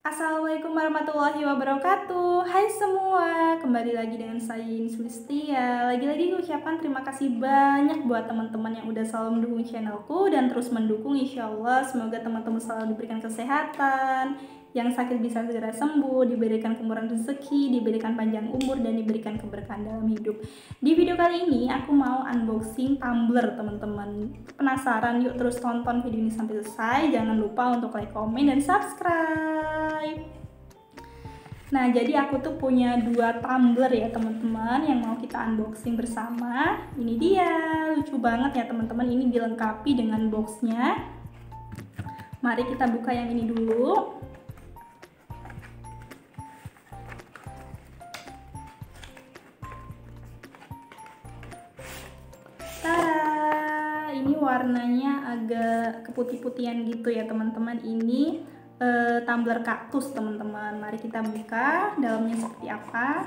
Assalamualaikum warahmatullahi wabarakatuh. Hai semua, kembali lagi dengan saya Yeni Sulistia. Lagi-lagi ucapan terima kasih banyak buat teman-teman yang udah selalu mendukung channelku dan terus mendukung. Insya Allah semoga teman-teman selalu diberikan kesehatan, yang sakit bisa segera sembuh, diberikan kemurahan rezeki, diberikan panjang umur, dan diberikan keberkahan dalam hidup. Di video kali ini aku mau unboxing tumbler, teman-teman. Penasaran? Yuk terus tonton video ini sampai selesai. Jangan lupa untuk like, komen, dan subscribe. Nah, jadi aku tuh punya 2 tumbler ya teman-teman yang mau kita unboxing bersama. Ini dia, lucu banget ya teman-teman. Ini dilengkapi dengan boxnya. Mari kita buka yang ini dulu. Tada, ini warnanya agak keputih-putihan gitu ya teman-teman. Ini tumbler kaktus teman-teman. Mari kita buka dalamnya seperti apa.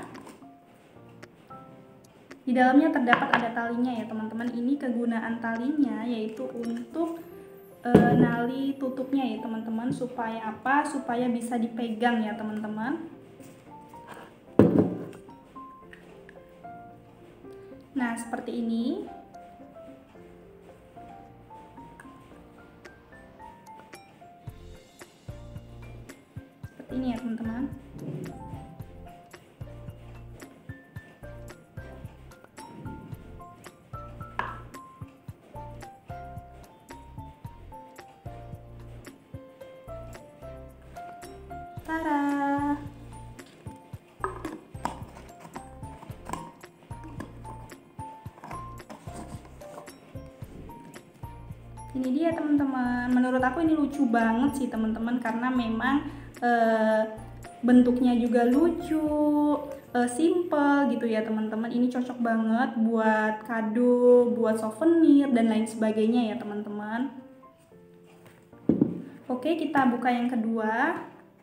Di dalamnya terdapat ada talinya ya teman-teman. Ini kegunaan talinya yaitu untuk nali tutupnya ya teman-teman. Supaya apa? Supaya bisa dipegang ya teman-teman. Nah, seperti ini. Ini ya teman-teman. Tada. Ini dia teman-teman. Menurut aku ini lucu banget sih teman-teman, karena memang bentuknya juga lucu, simple gitu ya teman-teman. Ini cocok banget buat kado, buat souvenir dan lain sebagainya ya teman-teman. Oke, kita buka yang kedua.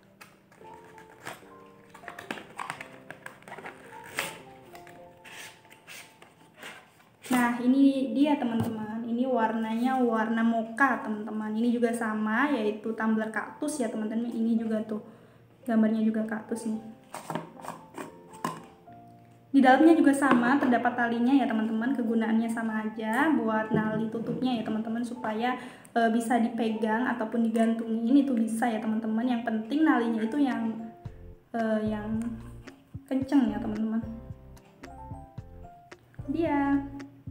Nah, ini dia teman-teman. Ini warnanya warna mocha teman-teman. Ini juga sama, yaitu tumbler kaktus ya teman-teman. Ini juga tuh gambarnya juga kaktus nih. Di dalamnya juga sama, terdapat talinya ya teman-teman. Kegunaannya sama aja, buat nali tutupnya ya teman-teman, supaya bisa dipegang ataupun digantungin itu bisa ya teman-teman. Yang penting nalinya itu yang kenceng ya teman-teman. Dia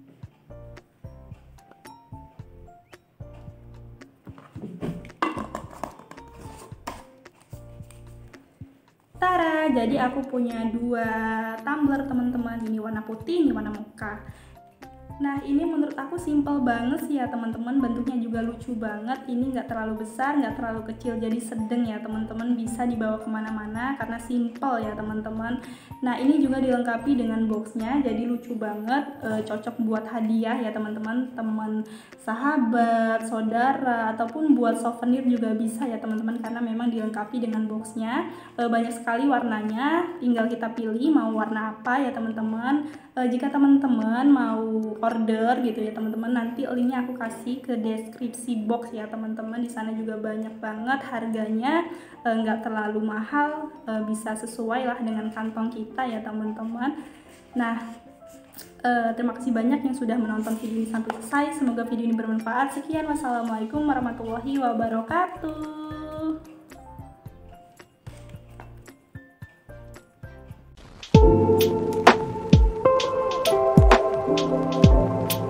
Tara, jadi aku punya 2 tumbler teman-teman. Ini warna putih, ini warna mocha. Nah, ini menurut aku simple banget sih ya teman-teman. Bentuknya juga lucu banget. Ini nggak terlalu besar, nggak terlalu kecil, jadi sedang ya teman-teman. Bisa dibawa kemana-mana karena simple ya teman-teman. Nah, ini juga dilengkapi dengan boxnya, jadi lucu banget. Cocok buat hadiah ya teman-teman, teman sahabat, saudara, ataupun buat souvenir juga bisa ya teman-teman, karena memang dilengkapi dengan boxnya. Banyak sekali warnanya, tinggal kita pilih mau warna apa ya teman-teman. Jika teman-teman mau order gitu ya teman-teman, nanti linknya aku kasih ke deskripsi box ya teman-teman. Di sana juga banyak banget harganya, nggak terlalu mahal, bisa sesuai lah dengan kantong kita ya teman-teman. Nah, terima kasih banyak yang sudah menonton video ini sampai selesai. Semoga video ini bermanfaat. Sekian, wassalamualaikum warahmatullahi wabarakatuh.